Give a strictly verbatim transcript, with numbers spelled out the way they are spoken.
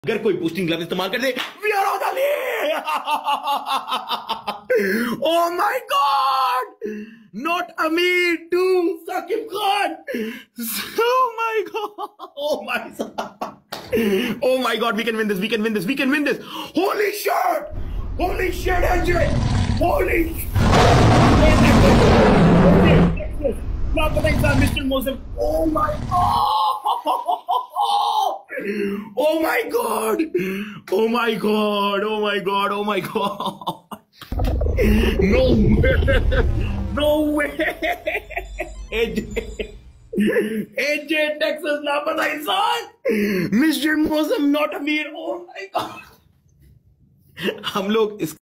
अगर कोई boosting glove इस्तेमाल कर दे, we are on the lead. Oh my god, not Amir to Sakib Khan. Oh my god, oh my god, oh my god, we can win this, we can win this, we can win this. Holy shit, holy shit enjoy, holy mister Mozam. Oh my god, oh my god, oh my god, oh my god, oh my god, no way, no way, A J, A J Texas लापता इंसान, mister मौसम not अमीर। oh my god, हम लोग इस